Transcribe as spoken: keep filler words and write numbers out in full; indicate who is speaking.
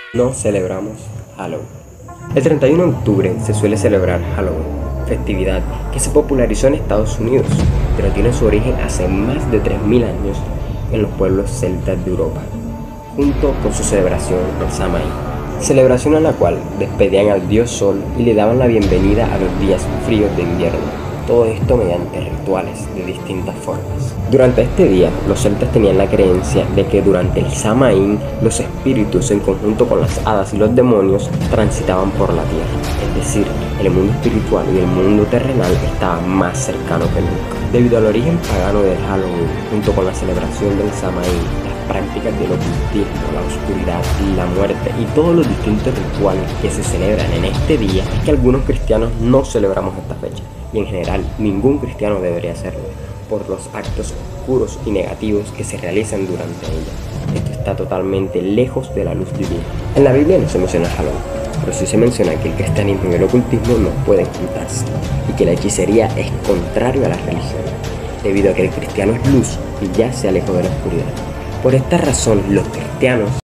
Speaker 1: No celebramos Halloween. El treinta y uno de octubre se suele celebrar Halloween, festividad que se popularizó en Estados Unidos, pero tiene su origen hace más de tres mil años en los pueblos celtas de Europa, junto con su celebración del Samhain, celebración en la cual despedían al dios Sol y le daban la bienvenida a los días fríos de invierno. Todo esto mediante rituales de distintas formas. Durante este día, los celtas tenían la creencia de que durante el Samhain, los espíritus en conjunto con las hadas y los demonios transitaban por la tierra. Es decir, el mundo espiritual y el mundo terrenal estaban más cercanos que nunca. Debido al origen pagano del Halloween, junto con la celebración del Samhain, las prácticas del ocultismo, la oscuridad, la muerte y todos los distintos rituales que se celebran en este día, es que algunos cristianos no celebramos esta fecha. Y en general ningún cristiano debería hacerlo, por los actos oscuros y negativos que se realizan durante ella. Esto está totalmente lejos de la luz divina. En la Biblia no se menciona Halloween, pero sí se menciona que el cristianismo y el ocultismo no pueden juntarse, y que la hechicería es contrario a la religión, debido a que el cristiano es luz y ya se alejó de la oscuridad. Por esta razón, los cristianos